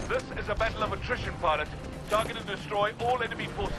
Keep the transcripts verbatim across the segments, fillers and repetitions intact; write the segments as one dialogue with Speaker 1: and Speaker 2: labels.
Speaker 1: This is a battle of attrition, pilot. Target and destroy all enemy forces.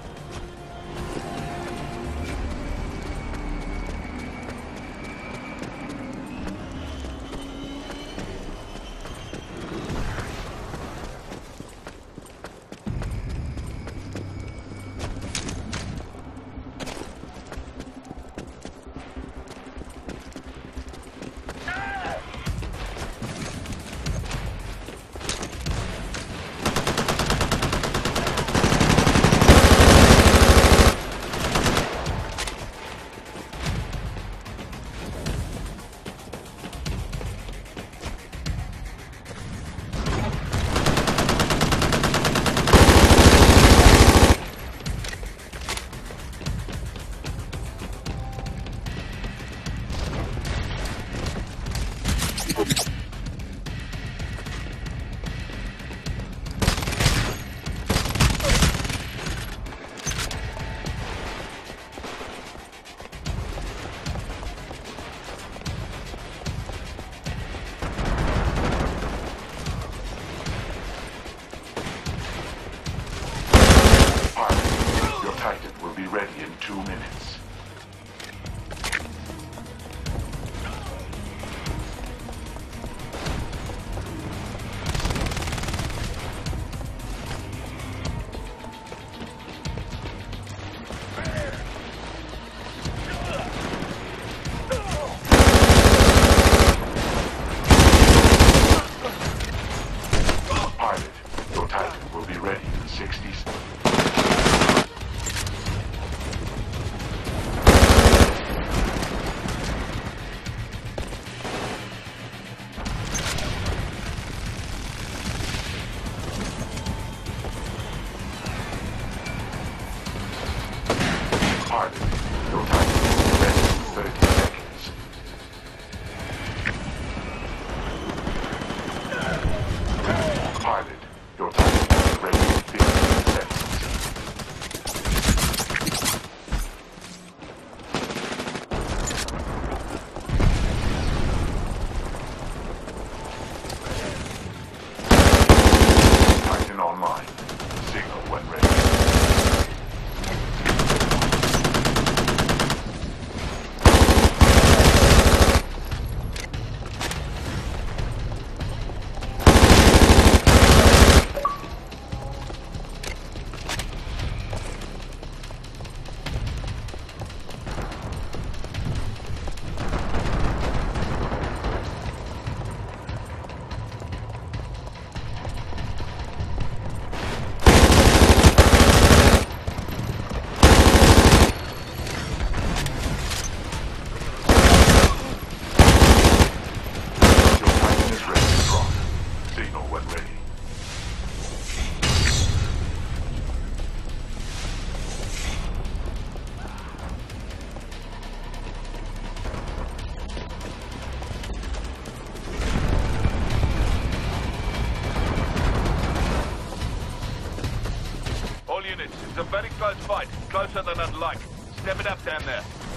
Speaker 1: It's a very close fight, closer than I'd like. Step it up down there.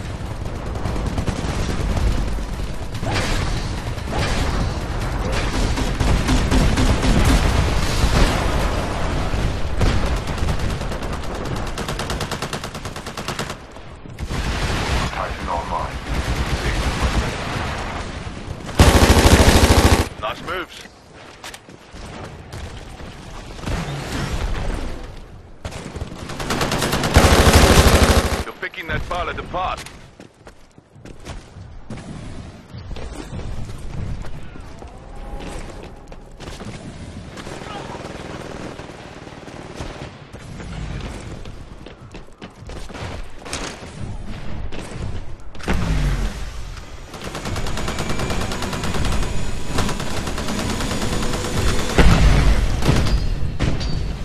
Speaker 2: Titan online.
Speaker 1: Nice moves. Picking that pilot apart.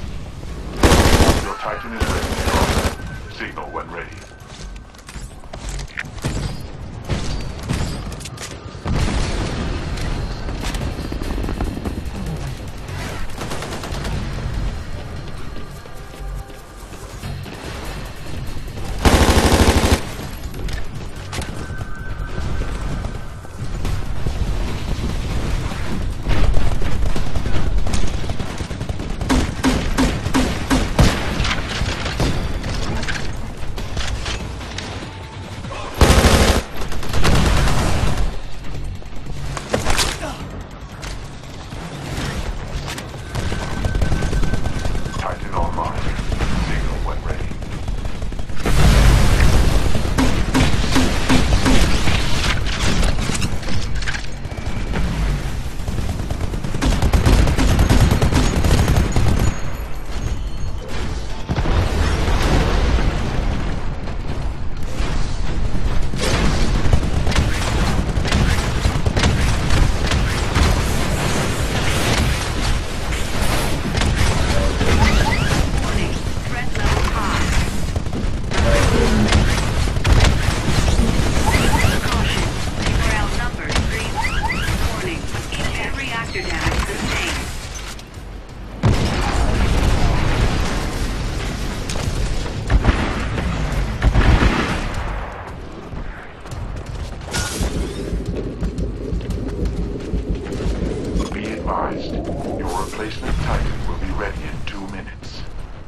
Speaker 2: Your Titan is ready. Signal when ready. advised. Your replacement Titan will be ready in two minutes.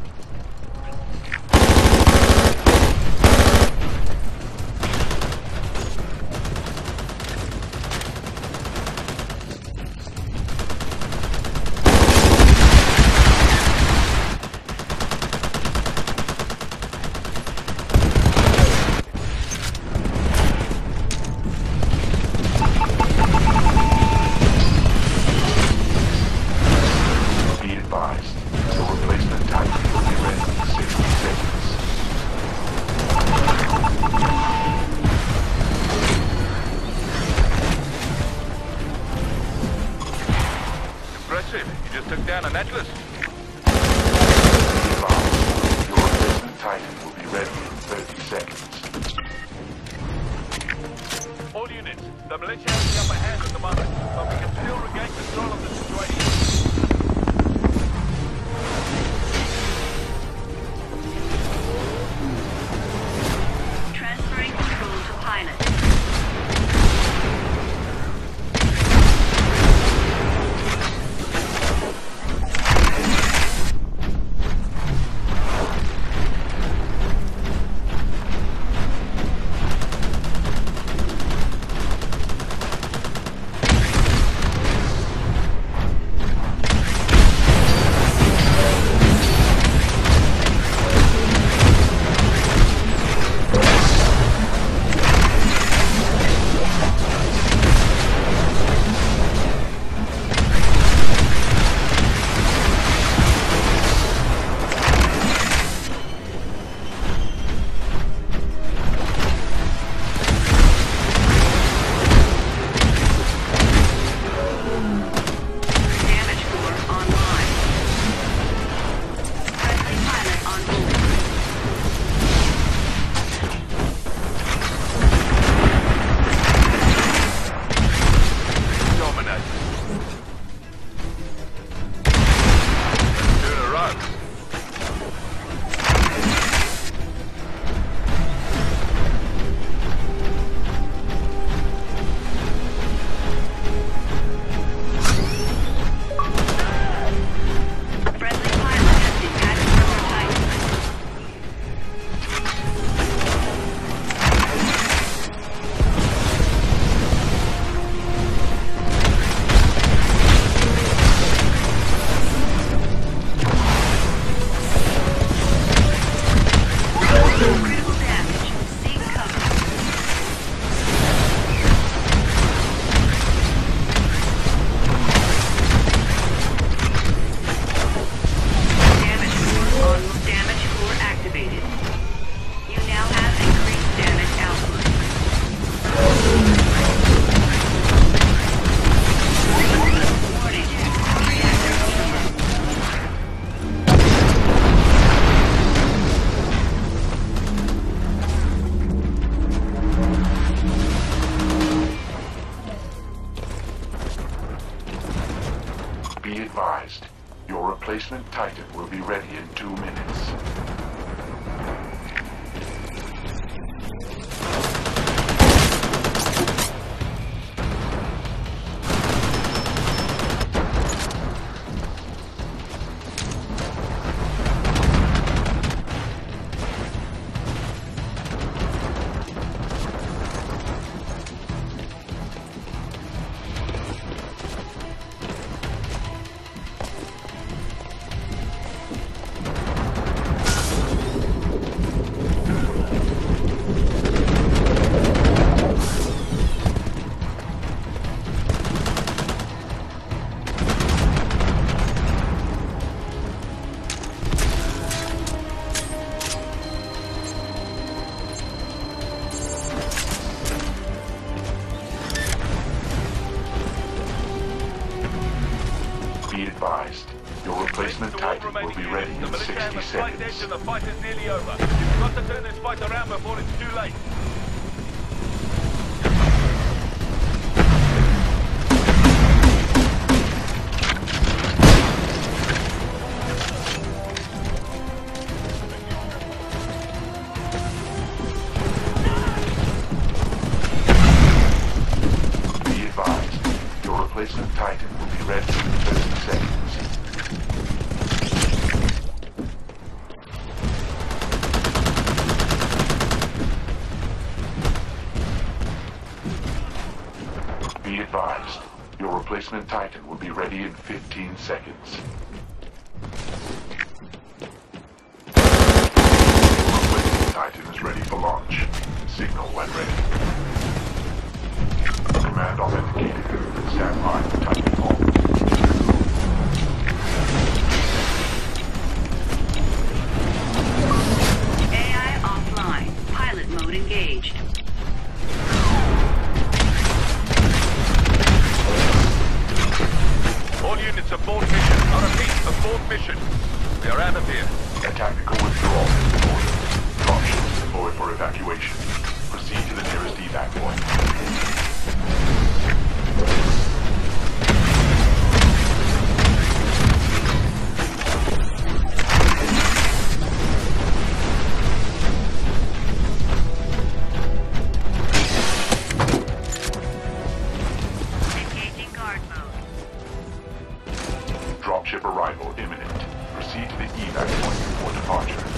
Speaker 1: Impressive. You just took down an Atlas.
Speaker 2: Your replacement Titan will be ready in thirty seconds.
Speaker 1: All units, the militia has the upper hand at the moment, but we can still regain control of the situation.
Speaker 3: Transferring control to pilot.
Speaker 2: Be advised, your replacement Titan will be ready in two minutes. Be advised, your replacement Titan will be ready in sixty seconds.
Speaker 1: The fight is nearly over. You've got to turn this fight around before it's too late.
Speaker 2: Be advised, your replacement Titan will be ready in thirty in fifteen seconds. Replacement Titan is ready for launch. Signal when ready. Command authenticated. Stand by for Titanfall.
Speaker 3: A I offline. Pilot mode engaged.
Speaker 1: All units abort mission. I repeat, abort mission. We are out of here.
Speaker 2: A tactical withdrawal is ordered. Dropships deployed for evacuation. Proceed to the nearest evac point.
Speaker 3: Engaging guard mode.
Speaker 2: Dropship arrival imminent. Proceed to the evac point before departure.